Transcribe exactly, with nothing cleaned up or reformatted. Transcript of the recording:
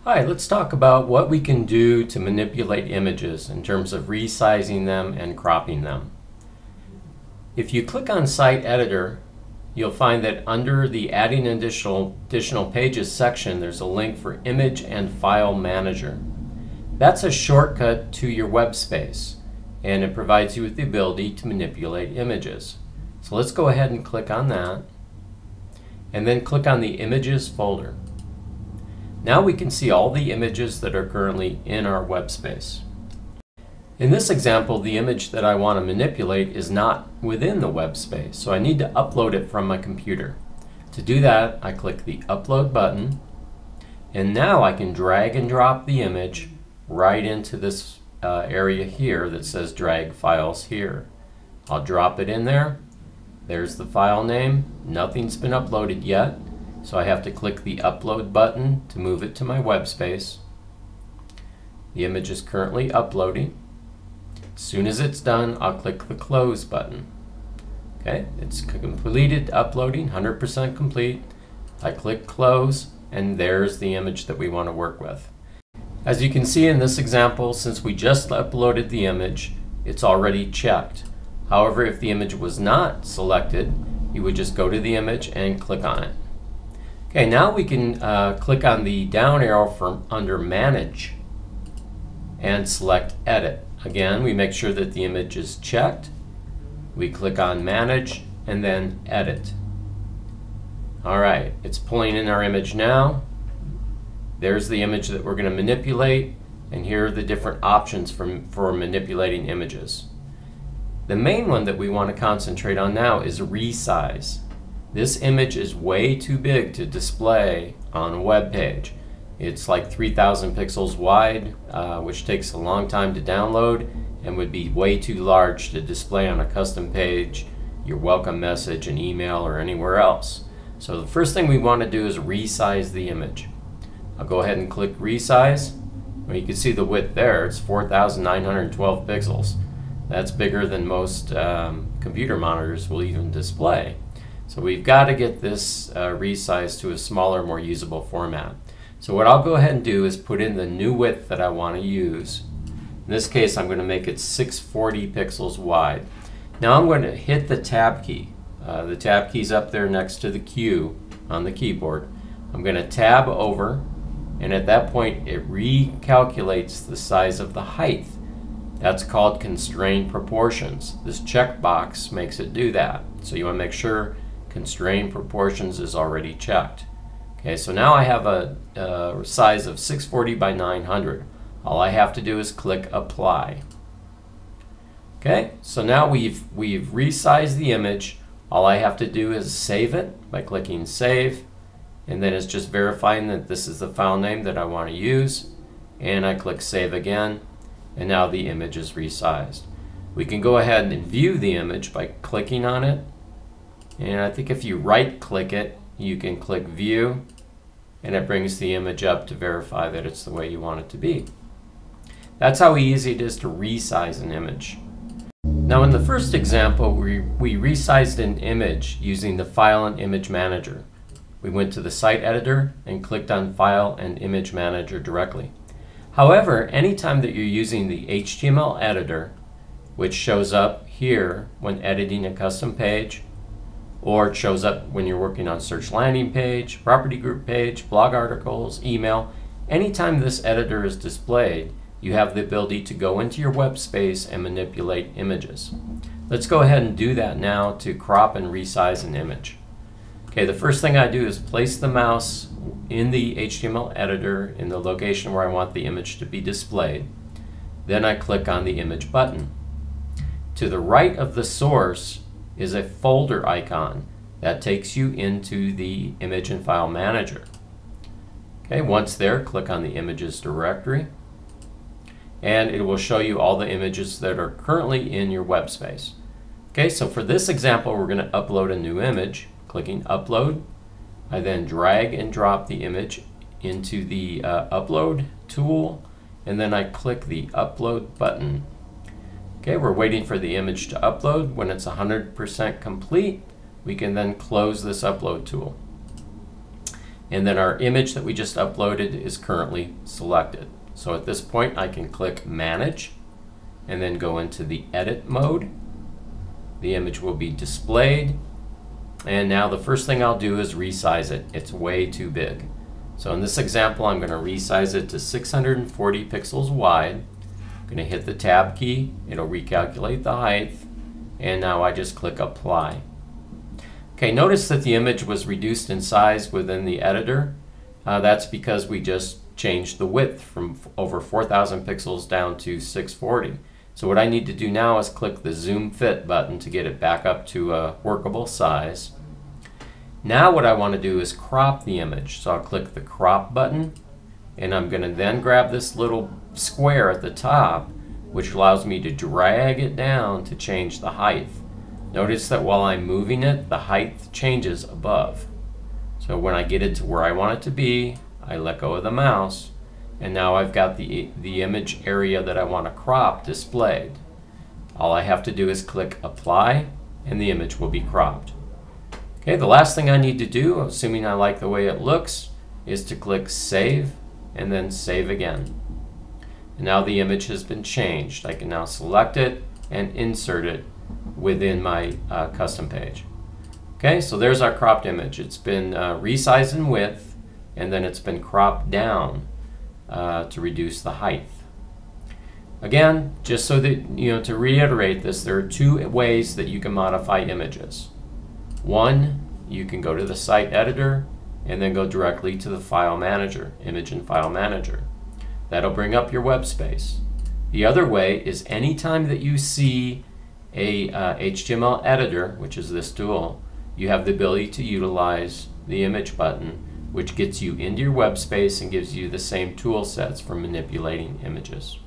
Hi, let's talk about what we can do to manipulate images in terms of resizing them and cropping them. If you click on Site Editor, you'll find that under the Adding Additional, additional Pages section, there's a link for Image and File Manager. That's a shortcut to your web space, and it provides you with the ability to manipulate images. So let's go ahead and click on that, and then click on the Images folder. Now we can see all the images that are currently in our web space. In this example, the image that I want to manipulate is not within the web space, so I need to upload it from my computer. To do that, I click the Upload button, and now I can drag and drop the image right into this uh, area here that says Drag Files Here. I'll drop it in there. There's the file name. Nothing's been uploaded yet, so I have to click the Upload button to move it to my web space. The image is currently uploading. As soon as it's done, I'll click the Close button. Okay, it's completed uploading, one hundred percent complete. I click Close, and there's the image that we want to work with. As you can see in this example, since we just uploaded the image, it's already checked. However, if the image was not selected, you would just go to the image and click on it. Okay, now we can uh, click on the down arrow from under Manage and select Edit. Again, we make sure that the image is checked. We click on Manage and then Edit. Alright, it's pulling in our image now. There's the image that we're going to manipulate, and here are the different options for, for manipulating images. The main one that we want to concentrate on now is Resize. This image is way too big to display on a web page. It's like three thousand pixels wide, uh, which takes a long time to download and would be way too large to display on a custom page, your welcome message, an email, or anywhere else. So the first thing we want to do is resize the image. I'll go ahead and click Resize. Well, you can see the width there. It's four thousand nine hundred twelve pixels. That's bigger than most um, computer monitors will even display. So we've got to get this uh, resized to a smaller, more usable format. So what I'll go ahead and do is put in the new width that I want to use. In this case, I'm going to make it six hundred forty pixels wide. Now I'm going to hit the Tab key. Uh, the Tab key's up there next to the Q on the keyboard. I'm going to tab over, and at that point it recalculates the size of the height. That's called constrained proportions. This checkbox makes it do that. So you want to make sure constrained proportions is already checked. Okay, so now I have a, a size of six forty by nine hundred. All I have to do is click Apply. Okay, so now we've, we've resized the image. All I have to do is save it by clicking Save, and then it's just verifying that this is the file name that I want to use, and I click Save again, and now the image is resized. We can go ahead and view the image by clicking on it, and I think if you right click it, you can click View, and it brings the image up to verify that it's the way you want it to be. That's how easy it is to resize an image. Now in the first example, we, we resized an image using the File and Image Manager. We went to the Site Editor and clicked on File and Image Manager directly. However, anytime that you're using the H T M L editor, which shows up here when editing a custom page, or it shows up when you're working on search landing page, property group page, blog articles, email, anytime this editor is displayed, you have the ability to go into your web space and manipulate images. Let's go ahead and do that now to crop and resize an image. Okay, the first thing I do is place the mouse in the H T M L editor in the location where I want the image to be displayed. Then I click on the Image button. To the right of the source is a folder icon that takes you into the Image and File Manager. Okay, once there, click on the Images directory, and it will show you all the images that are currently in your web space. Okay, so for this example, we're going to upload a new image. Clicking Upload, I then drag and drop the image into the uh, Upload tool, and then I click the Upload button. Okay, we're waiting for the image to upload. When it's one hundred percent complete, we can then close this upload tool. and then our image that we just uploaded is currently selected. So at this point I can click Manage and then go into the Edit mode. The image will be displayed, and now the first thing I'll do is resize it. It's way too big. So in this example I'm going to resize it to six hundred forty pixels wide. I'm going to hit the Tab key, it'll recalculate the height, and now I just click Apply. Okay, notice that the image was reduced in size within the editor. Uh, that's because we just changed the width from over four thousand pixels down to six forty. So what I need to do now is click the Zoom Fit button to get it back up to a workable size. Now what I want to do is crop the image. So I'll click the Crop button, and I'm going to then grab this little square at the top, which allows me to drag it down to change the height. Notice that while I'm moving it, the height changes above. So when I get it to where I want it to be, I let go of the mouse, and now I've got the, the image area that I want to crop displayed. All I have to do is click Apply, and the image will be cropped. Okay, the last thing I need to do, assuming I like the way it looks, is to click Save and then Save again. And now the image has been changed. I can now select it and insert it within my uh, custom page. Okay, so there's our cropped image. It's been uh, resized in width, and then it's been cropped down uh, to reduce the height. Again, just so that, you know, to reiterate this, there are two ways that you can modify images. One, you can go to the site editor and then go directly to the file manager, image and file manager. That'll bring up your web space. The other way is anytime that you see a uh, H T M L editor, which is this tool, you have the ability to utilize the image button, which gets you into your web space and gives you the same tool sets for manipulating images.